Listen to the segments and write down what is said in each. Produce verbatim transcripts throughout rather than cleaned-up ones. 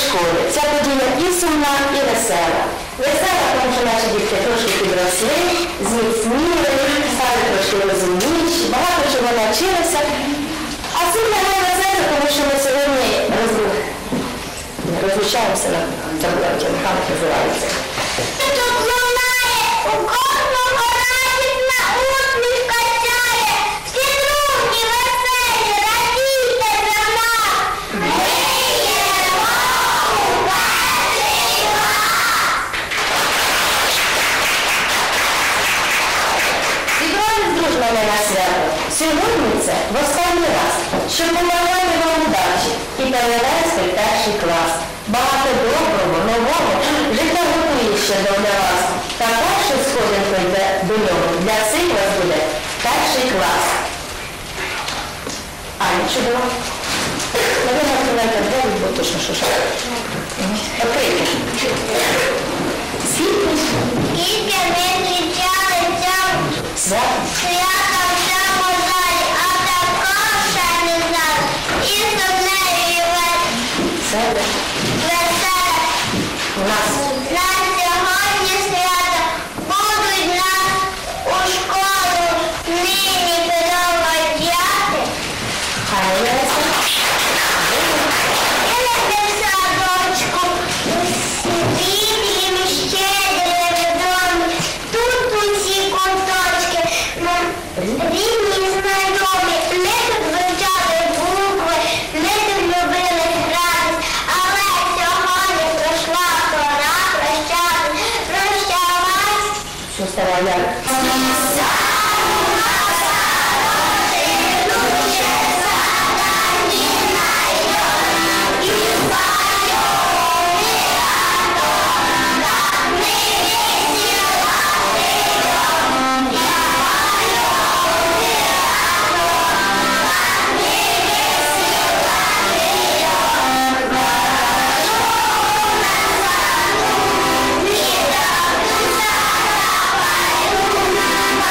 школи. Ця подія і сумна, і весела. Весела, тому що наші дітки трошки підросли, зміцніли, стали трошки розумніші, багато чого навчилися. А сумна не весела, тому що ми сьогодні розлучаємося на забуті, механик називається. Тут лунає, у кожного радісна усмішка сяє, всі дружні, веселі, радійте за нас. Ми їдемо у перший клас. Зібрались дружно ми на свято. Сьогодні це в останній раз, щоб побажати вам удачі і перевести в перший клас. Багато доброго, нового, життя готує ще для вас. Та перша сходинка йде до нього. Для всіх вас буде перший клас. Аня, чудово. Наверно, відкривайте двері, бо точно що ж. Окей. Скільки? Скільки ми зустрічали цьому Свято. свято в цьому залі, а такого ще не знали. І сумневі Це веселі. у нас. На сьогодні свято будуть нас у школу нині проводжати. Хай Леся. І не в садочку, світлім, щедрим домі. Тут усі куточки, рідні знайомі. Ми тут вивчали букви, ми тут любили гратись, але сьогодні пройшла пора прощатись. Прощавайся. Що стала Яна? Thank you.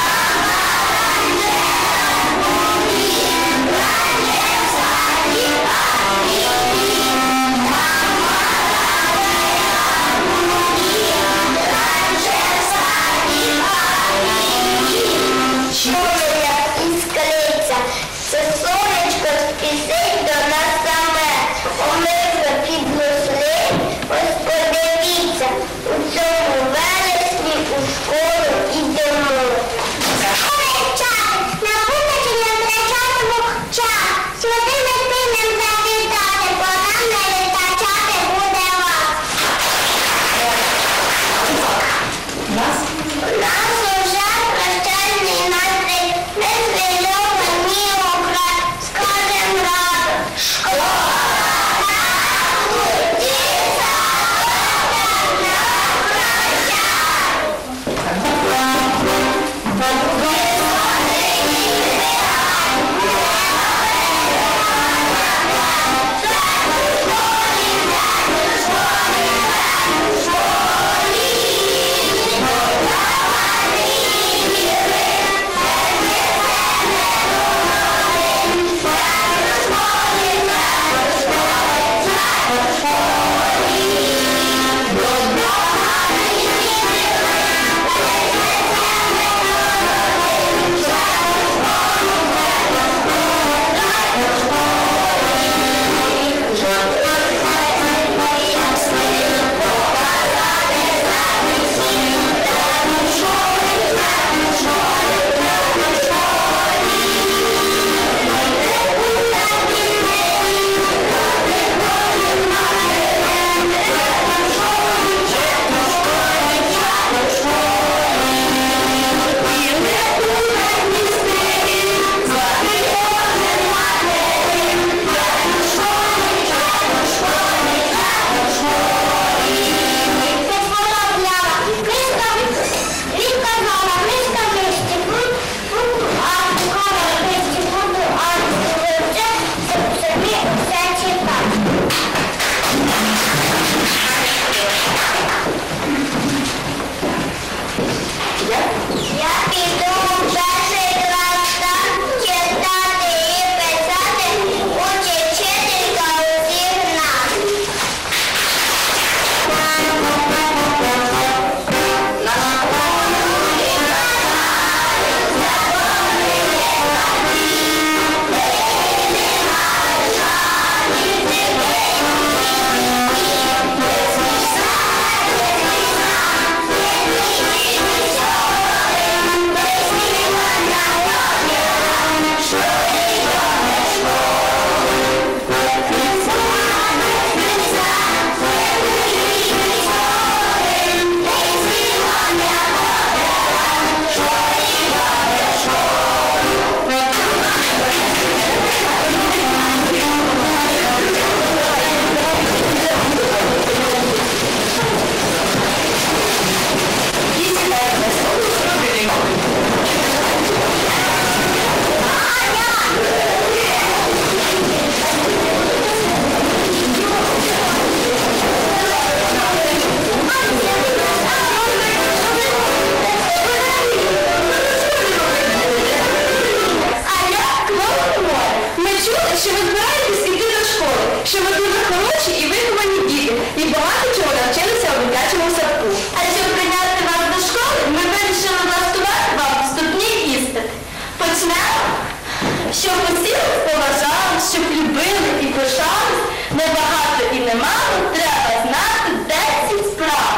що ви дуже хороші і виховані діти, і багато чого навчилися у дитячому садку. А щоб прийняти вас до школи, ми вирішили влаштувати вам вступні іспити. Почнемо? Щоб усі вас поважали, щоб любили і пишались, небагато і немало, треба знати десять справ.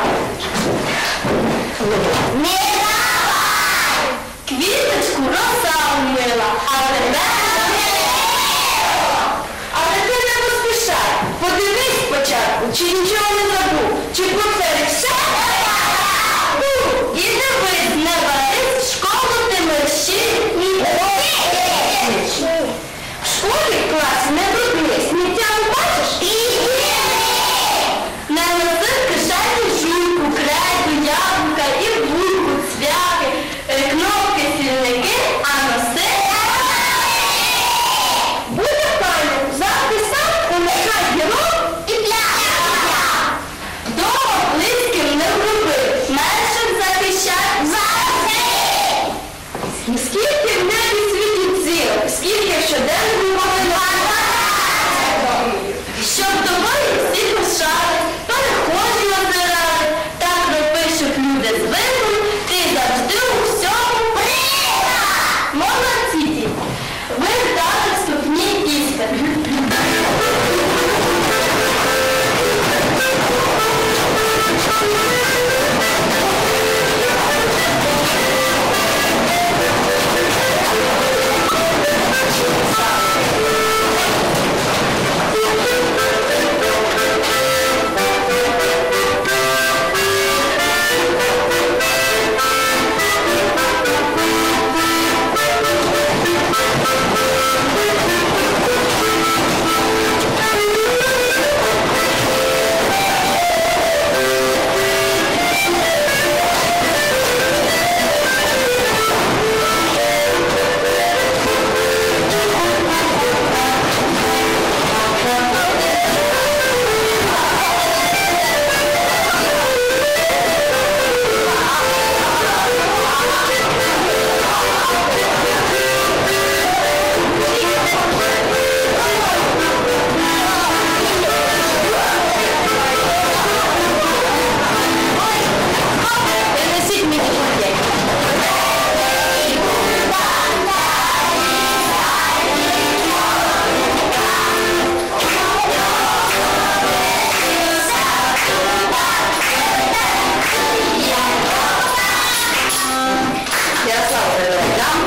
Не давай! Квіточку роса умила, а тебе Але ти не поспішай, подивись спочатку, чи нічого не забув, чи поперед все. І дивись, не варись, школу ти мерщи і в школі в класі не брудни, сміття не бачиш і не носи в кишені жуйку, крейду, яблука і булку, цвяхи, кнопки, сільники, а носи буде файно, завжди сам уникай дірок і пляшка. Дома близьким не вроби, меншим захищай завжди. Скільки в небі світить зірок, скільки в щоденному повинна, щоб тобою всі пишали, перехожі озирали, так напишуть люди з вибору, ти завжди у всьому приїхала. Молодці діти, ви дали вступні іспити. Принесіть мені пакет. Ярослава, передам.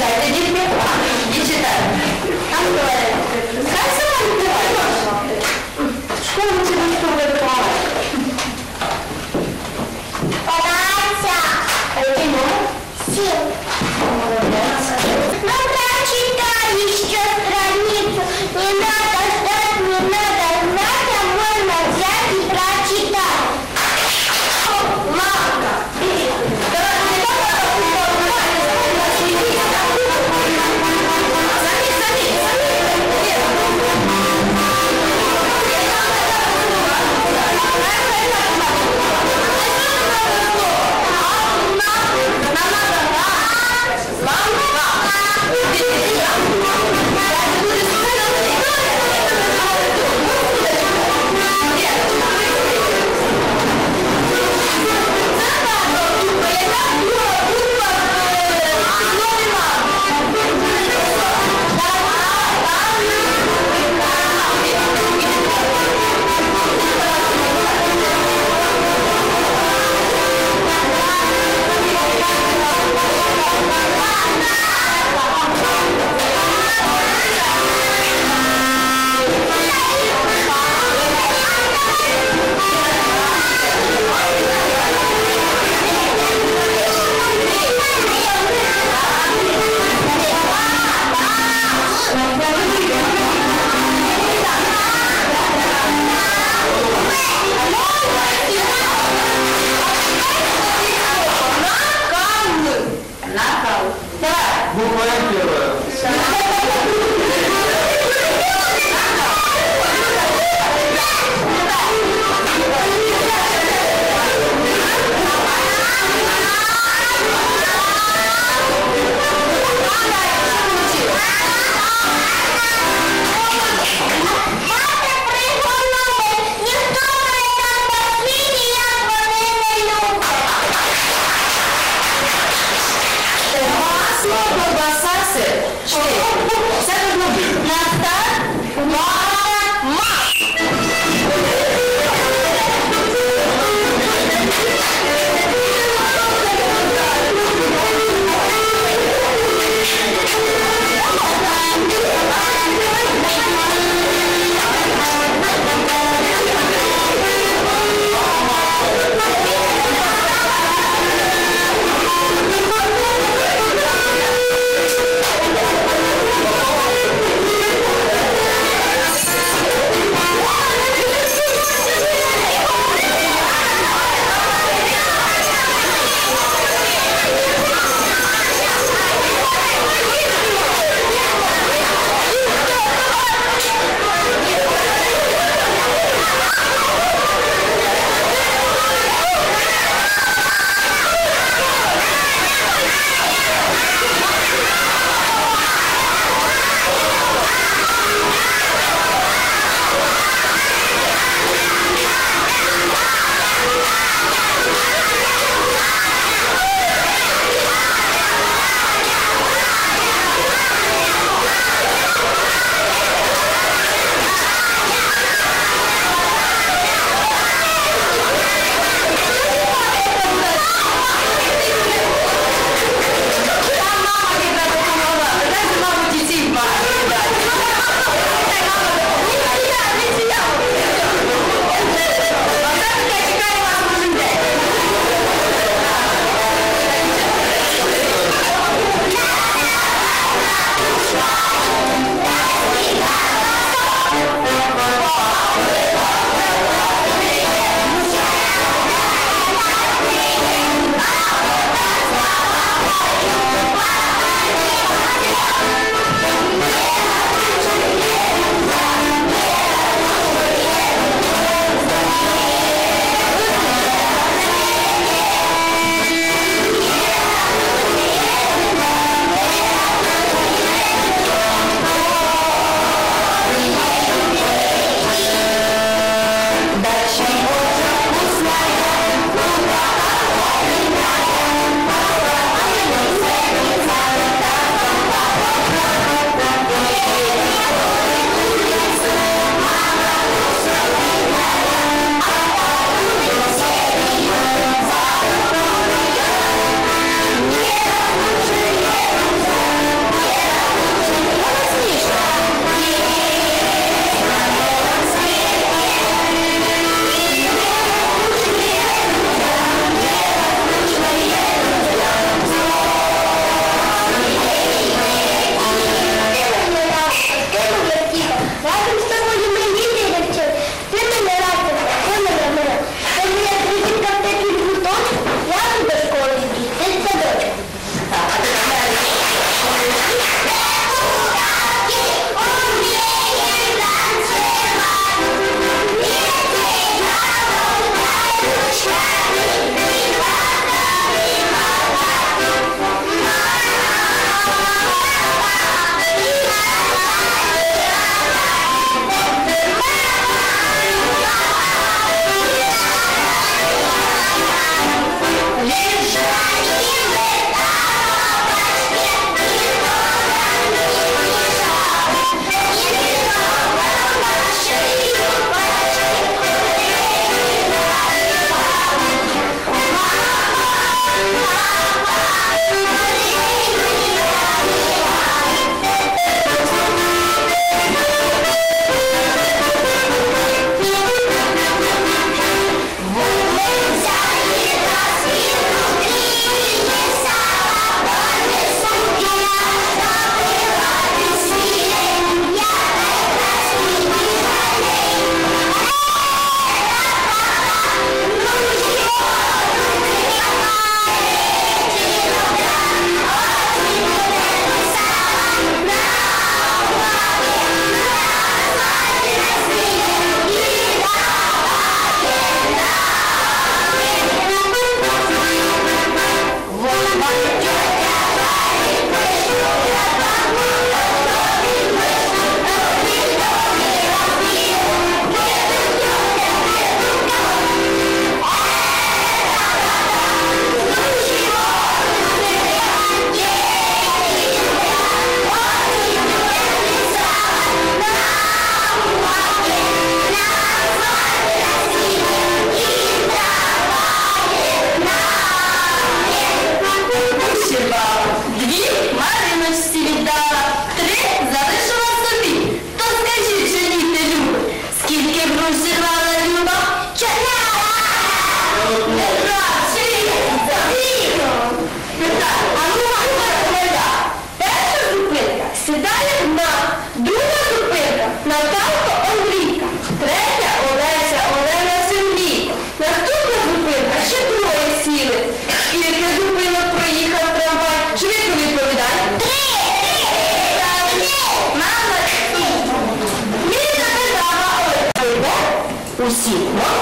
Сідайте, дітки, і читайте. Хай сама відкриває. Школу чи до школи відкриває? Податься. Який номер? Сім. Молодець. Ну, прочитай еще страницу. Не надо ждать, не надо знать, а можно взять и прочитать. Мамка, Буква М первая. Масло, колбаса, сир. Чотири. Це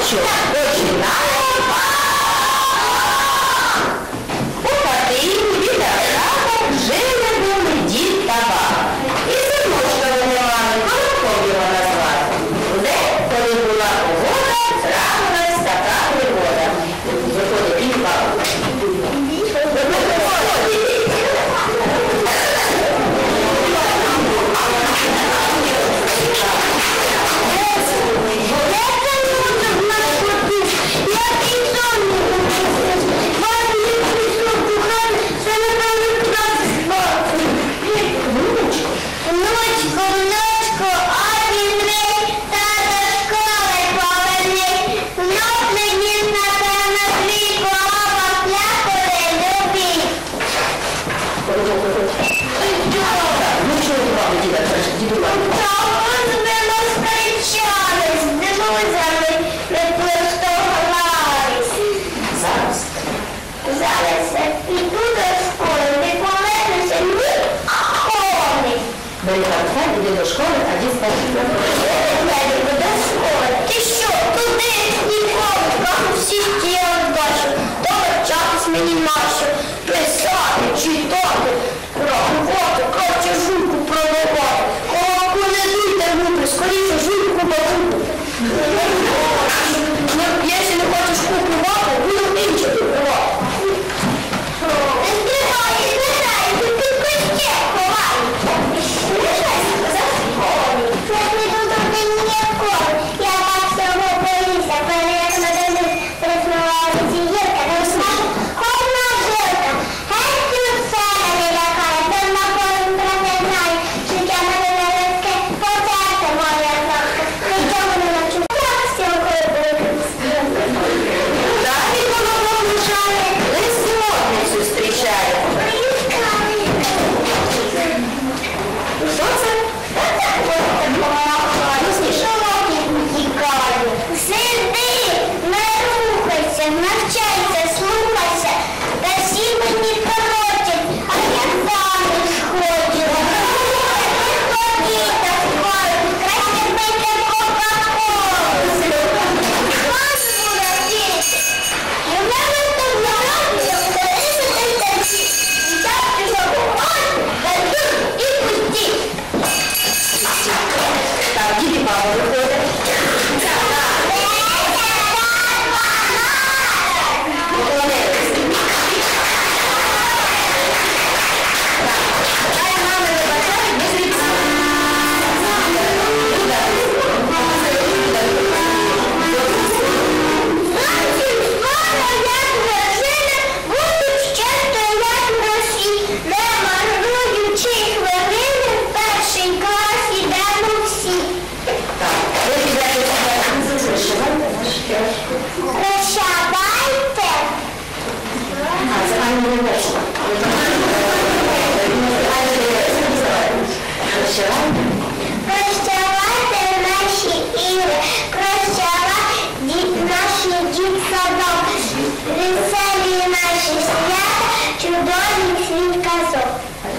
що, починаємо. У хатині біля хати жили були дід та баба. І синочка вони мали, Колобком його назвати. Де, коли була погода, трапилась така пригода. Виходить він баба. Внучку, внучку, обійми, тата школи поверни. Внук приніс на певно двійку, оба плякали любі. Ну чого ти баба, діда, діду баба? Тому ми розкричались, з друзями виплескувались. Зараз. Зараз я піду до школи, не повернуся ніколи. Бери портфель, іди до школи, а дід скаже. Я йду до школи. Ти що, туди ніколи, як всі стіли бачу. То вчатись мені нащо, писати, читати, рахувати, краще жуйку проливати. Колобку не дуйте, губи, скоріше жуйку бабуку. Якщо не хочеш купувати, буду інші купувати. Не збирай, не збирай, ти під костє ховай. Я піду туди ніколи, я так всього боюся, переясно дивлюсь, розмиваю ці гірки, не смажу, ходна жилка, геть тут себе не лякає, де на полі не знає, життя мене не легке, потерпи моя завка, нічого не навчу, так сьогодні буду. Далі воно вручає, листівник зустрічає. Що це? Сиди, не рухайся, навчайся, слухайся, та всі мені коротять, а я заміж хочу. Ходіть та скоро, краще пийте кока-колу. Вас буде діти. І в мене тут народиться, вдарити дитинці. Дівчатки забувають, дадуть і пустіть. Так, дід і баба виходять. Хай мами вибачають, ми звідси. Значить, скоро, як дружина, будуть щастя, як гроші. Не марнуючи хвилини, в перший клас ідемо всі. Ви підете вишивати наші кешки. Прощавайте. А, це нам не вийшло. Вишивайте. Прощавайте наші ігри, прощавай дід наші дітсадок, веселі наші свята, чудові світ казок.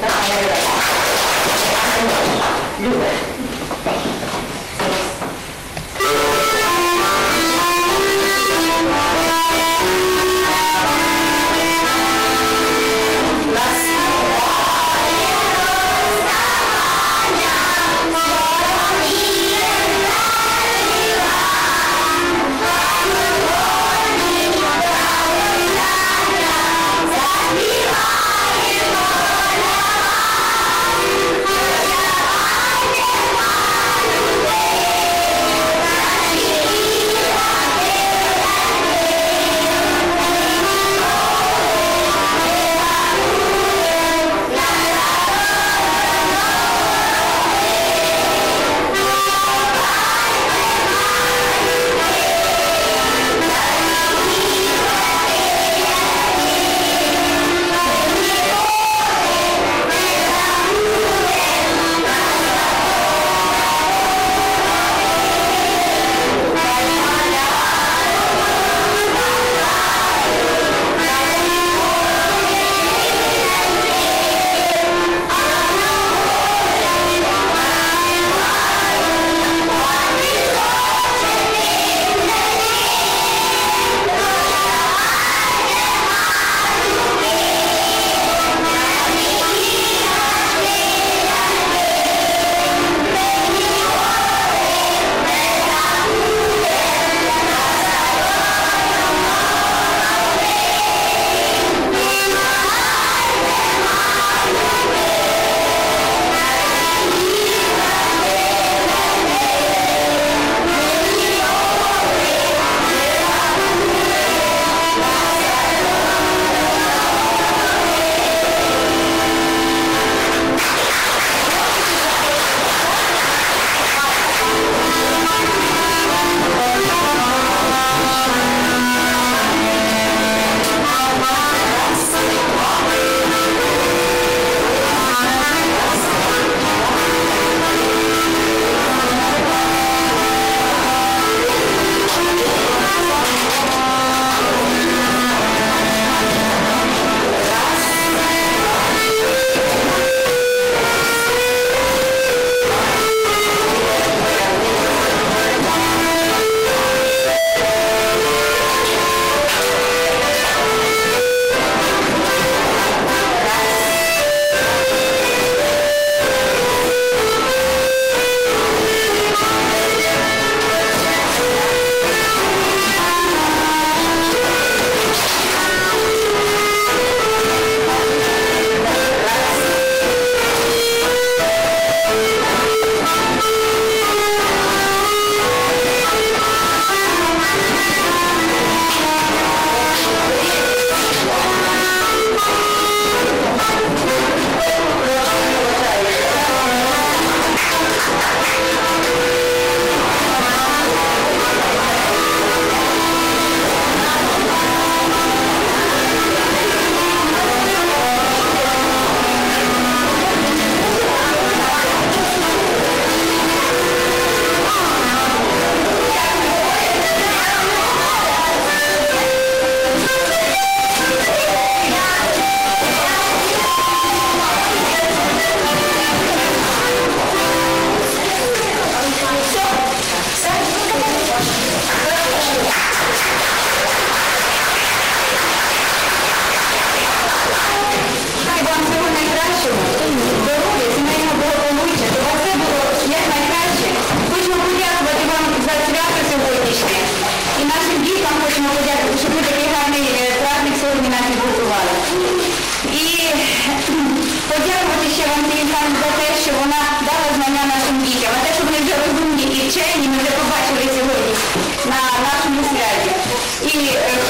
Люба. Прощавайте знання нашим дітям, а те, що вони вже розумні і вчені, ми вже побачили сьогодні на нашому святі. І е,